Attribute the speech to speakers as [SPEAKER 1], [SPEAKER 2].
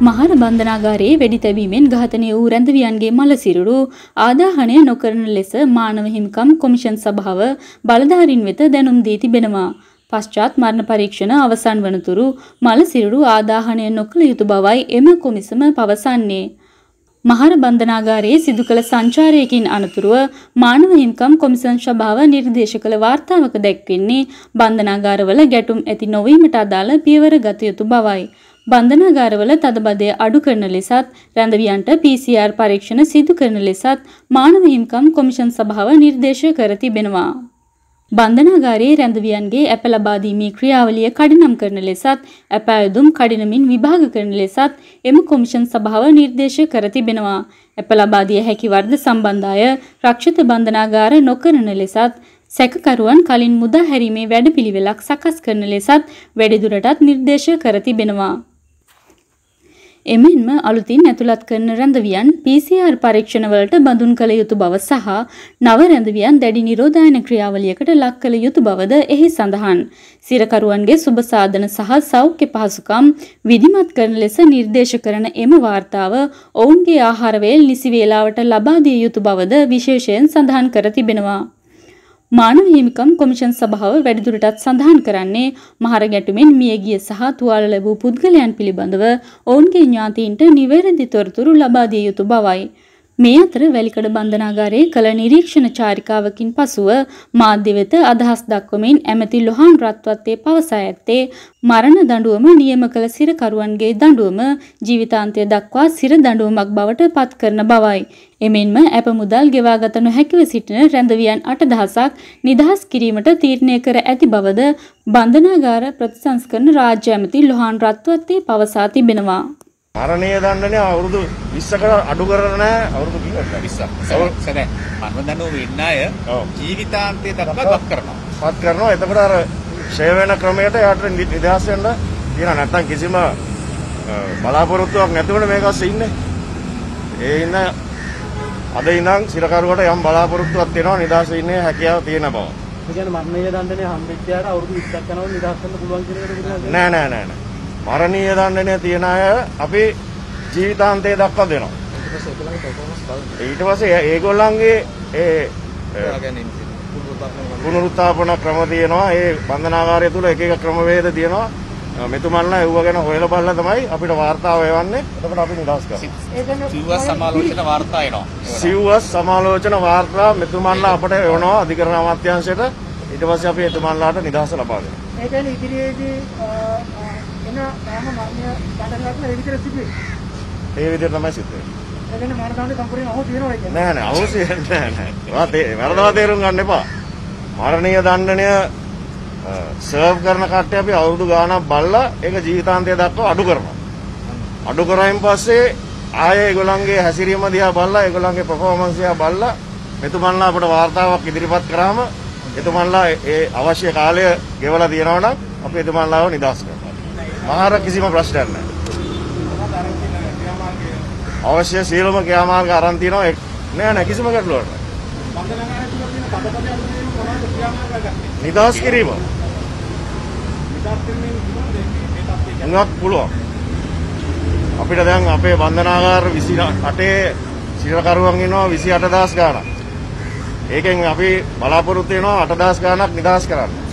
[SPEAKER 1] මහර බන්ධනාගාරයේ වෙඩි තැබීමෙන් ඝාතනය වූ රැඳවියන්ගේ මළ සිරුරු ආදාහනය නොකරන ලෙස මානව හිමිකම් කොමිෂන් සභාව බලධාරීන් වෙත දැනුම් දී තිබෙනවා. පශ්චාත් මරණ පරීක්ෂණ අවසන් වනතුරු මළ සිරුරු ආදාහනය නොකළ යුතු බවයි එම කොමිසම පවසන්නේ. මහර බන්ධනාගාරයේ සිදු කළ සංචාරයකින් අනතුරුව මානව හිමිකම් කොමිසම් සභාව නිර්දේශ කළ වාර්තාවක දැක්වෙන්නේ බන්ධනාගාරවල ගැටුම් ඇති නොවීමට අදාළ පියවර ගත යුතු බවයි. බන්ධනාගාරවල තදබදය අඩු කරන ලෙසත් රැඳවියන්ට PCR පරීක්ෂණ සිදු කරන ලෙසත් මානව හිමිකම් කොමිෂන් සභාව නිර්දේශ කර තිබෙනවා. බන්ධනාගාරයේ රැඳවියන්ගේ ඇප ලබා දීමේ ක්‍රියාවලිය කඩිනම් කරන ලෙසත් ඇප අයදුම් කඩිනමින් විභාග කරන ලෙසත් එම කොමිෂන් සභාව නිර්දේශ කර තිබෙනවා. ඇප ලබා දිය හැකි වර්ධ සම්බන්ධ අය රක්ෂිත බන්ධනාගාර නොකරන ලෙසත් සැකකරුවන් කලින් මුදා හැරීමේ වැඩපිළිවෙලක් සකස් කරන ලෙසත් වැඩිදුරටත් නිර්දේශ කර තිබෙනවා. එමෙන්ම අලුතින් ඇතුළත් කරන රැඳවියන් PCR පරීක්ෂණ වලට බඳුන් කළ යුතු බව සහ නව රැඳවියන් දැඩි නිරෝධායන ක්‍රියාවලියකට ලක් කළ යුතු බවද එහි සඳහන්. සිරකරුවන්ගේ සුබ සාධන සහ සෞඛ්‍ය පහසුකම් විධිමත් කරන ලෙස නිර්දේශ කරන එම වාර්තාව ඔවුන්ගේ ආහාර වේල් නිසි වේලාවට ලබා දිය යුතු බවද විශේෂයෙන් සඳහන් කර තිබෙනවා. මානව හිමිකම් කොමිෂන් සභාව වැඩිදුරටත් සඳහන් කරන්නේ මහර ගැටුමෙන් මියගිය සහ තුවාල ලැබූ පුද්ගලයන් පිළිබඳව ඔවුන්ගේ ඥාතීන්ට නිවැරදි තොරතුරු ලබා දිය යුතු බවයි. මේ අතර වැලිකඩ බන්ධනාගාරයේ කළ නිරීක්ෂණ චාරිකාවකින් පසුව මාධ්‍ය වෙත අදහස් දක්වමින් ඇමති ලොහාන් රත්වත්තේ පවසා ඇත්තේ මරණ දඬුවම නියම කළ සිරකරුවන්ගේ දඬුවම ජීවිතාන්තය දක්වා සිර දඬුවමක් බවට පත් කරන බවයි. එමෙන්ම ඇප මුදල් ගෙවාගත නොහැකිව සිටින රැඳවියන් 8000ක් නිදහස් කිරීමට තීරණය කර ඇති බවද බන්ධනාගාර ප්‍රතිසංස්කරණ රාජ්‍ය ඇමති ලොහාන් රත්වත්තේ පවසා තිබෙනවා.
[SPEAKER 2] මරණීය දඬුවම අවුරුදු 20කට අඩු කරලා නැහැ අවුරුදු 20ක්. සරේ මරණ දඬුවම ඉන්න අය ජීවිතාන්තය දක්වා වත් කරනවා. වත් කරනවා. එතකොට අර ෂේ වෙන ක්‍රමයට යාට නිදහස් වෙන්න තියෙනවා. නැත්තම් කිසිම බලාපොරොත්තුවක් නැතුවනේ මේක අස්සේ ඉන්නේ. ඒ ඉන්න අද ඉඳන් සිරකරුවට යම් බලාපොරොත්තුවක් තියෙනවා නිදහස් ඉන්නේ හැකියාව තියෙන බව. ඒ කියන්නේ මරණීය දඬුවමේ හම්බෙච්චාර අවුරුදු 20ක් යනකොට නිදහස් වෙන්න පුළුවන් කියන එකට පුළුවන්. නෑ. මරණීය දඬුවමේ තියන අය අපි ජීවිතාන්තය දක්වා දෙනවා. ඊට පස්සේ ඒගොල්ලන්ගේ ඒ පුනරුත්ථාපන ක්‍රම තියෙනවා. ඒ බන්ධනාගාරය තුල එක එක ක්‍රමවේද තියෙනවා. මෙතුමන්ලා ඒව ගැන හොයලා බලලා තමයි අපිට වාර්තාව එවන්නේ. එතකොට අපි නිදහස් කරනවා. සිව්වස් සමාලෝචන වාර්තා එනවා. සිව්වස් සමාලෝචන වාර්තා මෙතුමන්ලා අපට එවනවා අධිකරණ අමාත්‍යාංශයට. ඊට පස්සේ අපි එතුමන්ලාට නිදහස ලබා දෙනවා. ඒ කියන්නේ ඉදිරියේදී එන තාම මරණය දඬුවම් ඒ විදිහට සිදුවේ. ඒ විදිහට තමයි සිදුවේ. ඒ කියන්නේ මරණ දඬුවම සම්පූර්ණ අහු තියෙනවා කියන්නේ. නෑ අවශ්‍ය නෑ. වරදවා තේරුම් ගන්න එපා. මරණීය දඬුවමය සර්ව් කරන කට්ටිය අපි අවුරුදු ගාණක් බලලා ඒක ජීවිතාන්තය දක්වා අඩු කරනවා. අඩු කරායින් පස්සේ ආයේ ඒගොල්ලන්ගේ හැසිරීම දිහා බලලා ඒගොල්ලන්ගේ පර්ෆෝමන්ස් දිහා බලලා මෙතුමන්ලා අපිට වාර්තාවක් ඉදිරිපත් කරාම එතුමන්ලා ඒ අවශ්‍ය කාලය ගෙවලා දිනනවා නම් අපි එතුමන්ලාව නිදහස් කරනවා. මහාර කිසිම ප්‍රශ්නයක් නැහැ. අවශ්‍ය සියලුම ක්‍රියාමාර්ග අරන් තියනවා. නෑ කිසිම ගැටලුවක් නැහැ. නිදහස් කිරීම. නිදහස් පුළුවන්. අපිට දැන් අපේ බන්ධනාගාර 28 සිරකරුවන් ඉන්නවා 28000 ගාණක්. ඒකෙන් අපි බලාපොරොත්තු වෙනවා 8000 ගාණක් නිදහස් කරන්න.